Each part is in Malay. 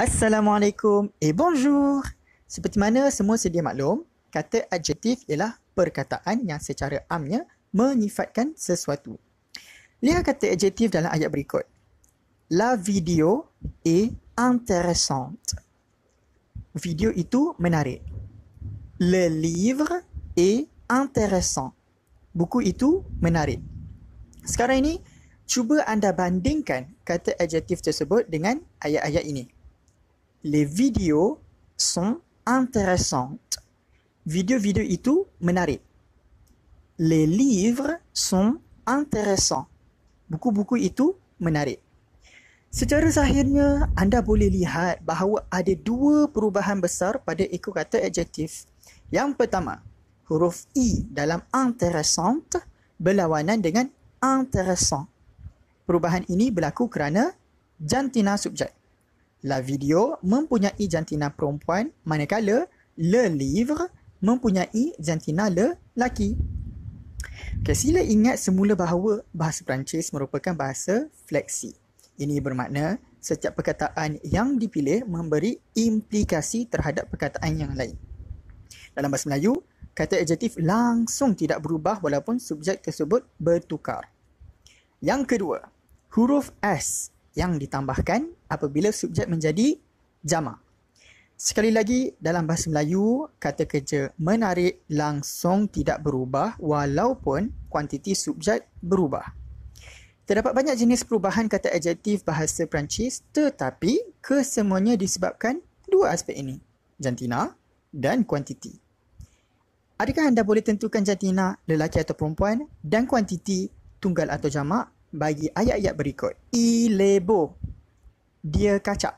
Assalamualaikum bonjour. Seperti mana semua sedia maklum, kata adjektif ialah perkataan yang secara amnya menyifatkan sesuatu. Lihat kata adjektif dalam ayat berikut. La vidéo est intéressante. Video itu menarik. Le livre est intéressant. Buku itu menarik. Sekarang ini, cuba anda bandingkan kata adjektif tersebut dengan ayat-ayat ini. Les vidéos sont intéressantes. Video-video itu menarik. Les livres sont intéressants. Buku-buku itu menarik. Secara zahirnya, anda boleh lihat bahawa ada dua perubahan besar pada ekor kata adjektif. Yang pertama, huruf I dalam intéressante berlawanan dengan intéressant. Perubahan ini berlaku kerana jantina subjek. La vidéo mempunyai jantina perempuan, manakala le livre mempunyai jantina lelaki. Okay, sila ingat semula bahawa bahasa Perancis merupakan bahasa fleksi. Ini bermakna setiap perkataan yang dipilih memberi implikasi terhadap perkataan yang lain. Dalam bahasa Melayu, kata adjektif langsung tidak berubah walaupun subjek tersebut bertukar. Yang kedua, huruf S yang ditambahkan apabila subjek menjadi jamak. Sekali lagi, dalam bahasa Melayu, kata kerja menarik langsung tidak berubah walaupun kuantiti subjek berubah. Terdapat banyak jenis perubahan kata adjektif bahasa Perancis, tetapi kesemuanya disebabkan dua aspek ini, jantina dan kuantiti. Adakah anda boleh tentukan jantina lelaki atau perempuan dan kuantiti tunggal atau jamak bagi ayat-ayat berikut? Il est beau. Dia kacak.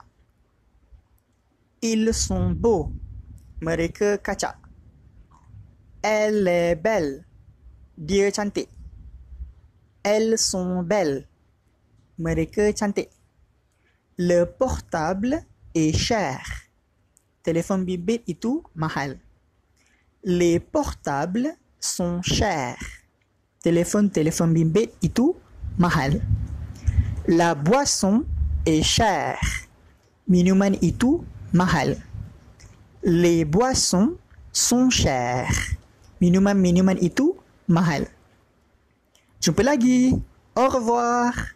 Ils sont beaux. Mereka kacak. Elle est belle. Dia cantik. Elles sont belles. Mereka cantik. Le portable est cher. Telefon bimbit itu mahal. Les portables sont chers. Telefon bimbit itu mahal. La boisson est chère. Minuman itu mahal. Les boissons sont chères. Minuman itu mahal. Jumpa lagi. Au revoir.